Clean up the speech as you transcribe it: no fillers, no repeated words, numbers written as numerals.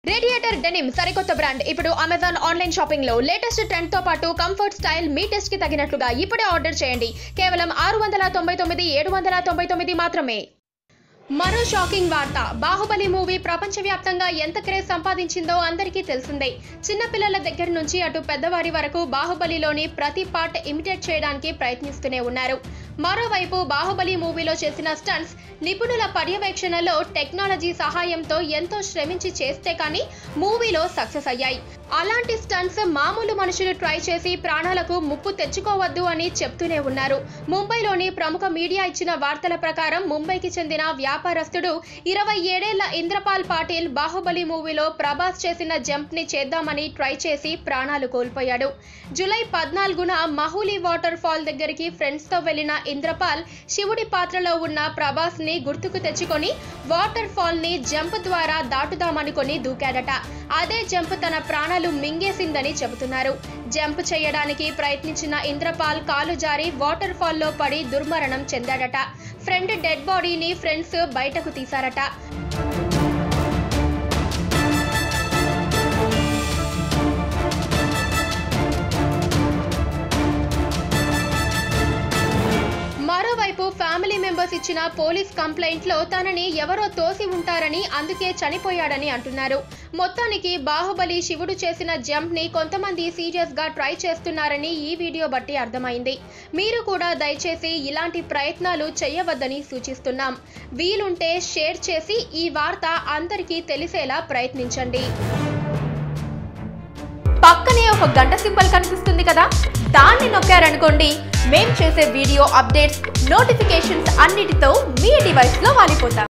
Radiator denim సరికొత్త brand ఇప్పుడు Amazon online shopping లో లేటెస్ట్ ట్రెండ్ తో పాటు కంఫర్ట్ స్టైల్ మీ టెస్ట్ కి తగినట్లుగా ఇప్పుడే ఆర్డర్ చేయండి. కేవలం 699 799 మాత్రమే. మరో షాకింగ్ వార్త. బాహుబలి మూవీ ప్రపంచవ్యాప్తంగా ఎంత క్రేజ్ సంపాదించిందో అందరికీ తెలిసిందే. చిన్నపిల్లల దగ్గర నుంచి అటు పెద్దవారి వరకు బాహుబలిలోని ప్రతి పార్ట్ ఇమిటేట్ చేయడానికి ప్రయత్నిస్తూనే ఉన్నారు. మరోవైపు బాహుబలి మూవీలో చేసిన స్టంట్స్ నిపుణుల పర్యవేక్షణలో టెక్నాలజీ సహాయంతో ఎంతో శ్రమించి చేస్తే కానీ మూవీలో సక్సెస్ అయ్యాయి. అలాంటి స్టంట్స్ మామూలు మనుషులు ట్రై చేసి ప్రాణాలకు ముప్పు తెచ్చుకోవద్దు అని చెప్తూనే ఉన్నారు. ముంబైలోని ప్రముఖ మీడియా ఇచ్చిన వార్తల ప్రకారం ముంబైకి చెందిన వ్యాపారస్తుడు 27 ఏళ్ల ఇంద్రపాల్ పాటిల్ బాహుబలి మూవీలో ప్రభాస్ చేసిన జంప్ ని చేద్దామని ట్రై చేసి ప్రాణాలు కోల్పోయాడు. జూలై 14న మహూలి వాటర్ ఫాల్ దగ్గరికి ఫ్రెండ్స్ తో వెళ్లిన ఇంద్రపాల్ శివుడి పాత్రలో ఉన్న ప్రభాస్ ని గుర్తుకు తెచ్చుకొని వాటర్ ఫాల్ ని జంప్ ద్వారా దాటుదామనుకొని దూకాడట. అదే జంప్ తన ప్రాణాలు మింగేసిందని చెబుతున్నారు. జంప్ చేయడానికి ప్రయత్నించిన ఇంద్రపాల్ కాలు జారి వాటర్ ఫాల్ లో పడి దుర్మరణం చెందాడట. ఫ్రెండ్ డెడ్ బాడీని ఫ్రెండ్స్ బయటకు తీశారట. మరోవైపు ఫ్యామిలీ మెంబర్స్ ఇచ్చిన పోలీస్ కంప్లైంట్ లో తనని ఎవరో తోసి ఉంటారని అందుకే చనిపోయాడని అంటున్నారు. మొత్తానికి బాహుబలి శివుడు చేసిన జంప్ ని కొంతమంది సీరియస్ గా ట్రై చేస్తున్నారని ఈ వీడియో బట్టి అర్థమైంది. మీరు కూడా దయచేసి ఇలాంటి ప్రయత్నాలు చేయవద్దని సూచిస్తున్నాం. వీలుంటే షేర్ చేసి ఈ వార్త అందరికీ తెలిసేలా ప్రయత్నించండి. పక్కనే ఒక గంట సింబల్ కనిపిస్తుంది కదా, దాన్ని నొక్కారనుకోండి మేం చేసే వీడియో అప్డేట్స్, నోటిఫికేషన్స్ అన్నిటితో మీ డివైస్ లో వాలిపోతాం.